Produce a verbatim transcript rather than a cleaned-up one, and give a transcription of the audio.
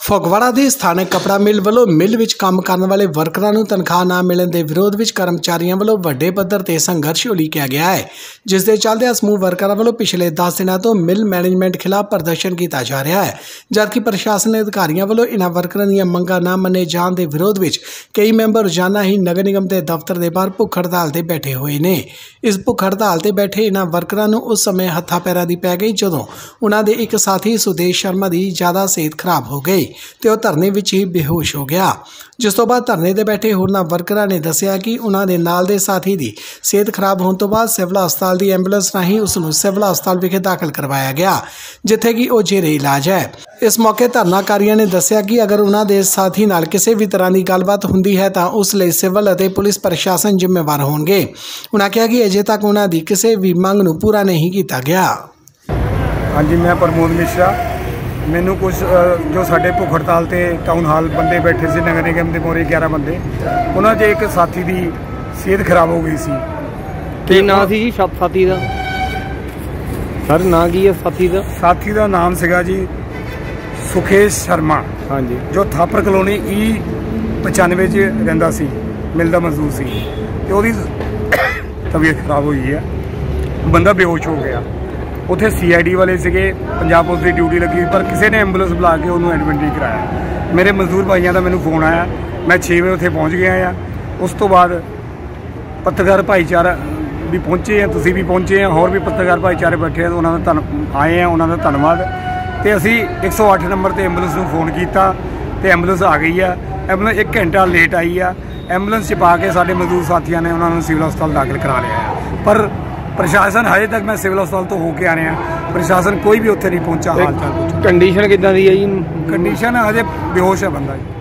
ਫਗਵਾੜਾ ਦੀ ਸਥਾਨਕ ਕਪੜਾ ਮਿਲ ਵੱਲੋਂ ਮਿਲ ਵਿੱਚ ਕੰਮ ਕਰਨ ਵਾਲੇ ਵਰਕਰਾਂ ਨੂੰ ਤਨਖਾਹ ਨਾ ਮਿਲਣ ਦੇ ਵਿਰੋਧ ਵਿੱਚ ਕਰਮਚਾਰੀਆਂ ਵੱਲੋਂ ਵੱਡੇ ਪੱਧਰ ਤੇ ਸੰਘਰਸ਼ ਉਲੀਕਿਆ ਗਿਆ ਹੈ, ਜਿਸ ਦੇ ਚੱਲਦਿਆਂ ਸਮੂਹ ਵਰਕਰਾਂ ਵੱਲੋਂ ਪਿਛਲੇ ਦਸ ਦਿਨਾਂ ਤੋਂ ਮਿਲ ਮੈਨੇਜਮੈਂਟ ਖਿਲਾਫ ਪ੍ਰਦਰਸ਼ਨ ਕੀਤਾ ਜਾ ਰਿਹਾ ਹੈ, ਜਦਕਿ ਪ੍ਰਸ਼ਾਸਨ ਅਧਿਕਾਰੀਆਂ ਵੱਲੋਂ ਇਨ੍ਹਾਂ ਵਰਕਰਾਂ ਦੀਆਂ ਮੰਗਾਂ ਨਾ ਮੰਨੇ ਜਾਣ ਦੇ ਵਿਰੋਧ ਵਿੱਚ ਕਈ ਮੈਂਬਰ ਰੋਜ਼ਾਨਾ ਹੀ ਨਗਰ ਨਿਗਮ ਦੇ ਦਫ਼ਤਰ ਦੇ ਬਾਹਰ ਭੁੱਖ ਹੜਤਾਲ ਤੇ ਬੈਠੇ ਹੋਏ ਨੇ। ਇਸ ਭੁੱਖ ਹੜਤਾਲ ਤੇ ਬੈਠੇ ਇਨ੍ਹਾਂ ਵਰਕਰਾਂ ਨੂੰ ਉਸ ਸਮੇਂ ਹੱਥਾਂ ਪੈਰਾਂ ਦੀ ਪੈ ਗਈ ਜਦੋਂ ਉਨ੍ਹਾਂ ਦੇ ਇੱਕ ਸਾਥੀ ਸੁਦੇਸ਼ ਸ਼ਰਮਾ ਦੀ ਜ਼ਿਆਦਾ ਸਿਹਤ ਖਰਾਬ ਹੋ ਗਈ ਤੇ ਉਹ ਧਰਨੇ ਵਿੱਚ ਹੀ ਬੇਹੋਸ਼ ਹੋ ਗਿਆ, ਜਿਸ ਤੋਂ ਬਾਅਦ ਧਰਨੇ ਤੇ ਬੈਠੇ ਹੋਰਨਾਂ ਵਰਕਰਾਂ ਨੇ ਦੱਸਿਆ ਕਿ ਉਹਨਾਂ ਦੇ ਨਾਲ ਦੇ ਸਾਥੀ ਦੀ ਸਿਹਤ ਖਰਾਬ ਹੋਣ ਤੋਂ ਬਾਅਦ ਸਿਵਲ ਹਸਪਤਾਲ ਦੀ ਐਂਬੂਲੈਂਸ ਰਾਹੀਂ ਉਸ ਨੂੰ ਸਿਵਲ ਹਸਪਤਾਲ ਵਿਖੇ ਦਾਖਲ ਕਰਵਾਇਆ ਗਿਆ, ਜਿੱਥੇ ਕਿ ਉਹ ਜੇਰੇ ਇਲਾਜ ਹੈ। ਇਸ ਮੌਕੇ ਧਰਨਾਕਾਰੀਆਂ ਨੇ ਦੱਸਿਆ ਕਿ ਅਗਰ ਉਹਨਾਂ ਦੇ ਸਾਥੀ ਨਾਲ ਕਿਸੇ ਵੀ ਤਰ੍ਹਾਂ ਦੀ ਗੱਲਬਾਤ ਹੁੰਦੀ ਹੈ ਤਾਂ ਉਸ ਲਈ ਸਿਵਲ ਅਤੇ ਪੁਲਿਸ ਪ੍ਰਸ਼ਾਸਨ ਜ਼ਿੰਮੇਵਾਰ ਹੋਣਗੇ। ਉਹਨਾਂ ਕਿਹਾ ਕਿ ਅਜੇ ਤੱਕ ਉਹਨਾਂ ਦੀ ਕਿਸੇ ਵੀ ਮੰਗ ਨੂੰ ਪੂਰਾ ਨਹੀਂ ਕੀਤਾ ਗਿਆ। ਹਾਂਜੀ, मैं प्रमोद मिश्रा। मैनू कुछ जो साढ़े भुख हड़ताल से टाउन हाल बंदे बैठे से नगर निगम के मोरे ग्यारह बंदे, उन्होंने एक साथी की सेहत खराब हो गई सी। ਕੀ ਨਾਂ ਸੀ ਜੀ ਸਾਥੀ ਦਾ? ਸਰ ਨਾਂ ਕੀ ਹੈ ਸਾਥੀ ਦਾ? साथी का नाम ਸੀਗਾ जी ਸੁਖੇਸ਼ शर्मा। हाँ जी, जो थापर कलोनी ई पचानवे च रहिंदा सी, मिलदा मजदूर सी ते ओहदी तबीयत खराब हुई है, बंदा बेहोश हो गया। उत्थे सी आई डी वाले सीगे, पंजाब पुलिस की ड्यूटी लगी, पर किसी ने एंबूलेंस बुला के उन्होंने एडमिट नहीं कराया। मेरे मजदूर भाइयों का मैंने फोन आया, मैं छे बजे उत्थे पहुँच गया हाँ। उस तो बाद पत्रकार भाईचारा भी पहुँचे हैं, तुसीं भी पहुँचे हैं, होर भी पत्रकार भाईचारे बैठे हैं, उन्होंने धन आए हैं, उन्होंने धन्यवाद। तो असी एक सौ अठ नंबर पर एंबूलेंस को फोन किया तो एंबूलेंस आ गई है। एंबूलेंस एक घंटा लेट आई है। एंबूलेंस च पा के साडे मजदूर साथियों ने उन्होंने सिविल हस्पताल दाखिल करा लिया है, पर प्रशासन हजे तक मैं सिविल हस्पताल तो होके आ रहा, प्रशासन कोई भी उत्थे नहीं पहुंचा। हाल चाल कंडीशन किदां दी है जी? कंडीशन हजे बेहोश है बंदा जी।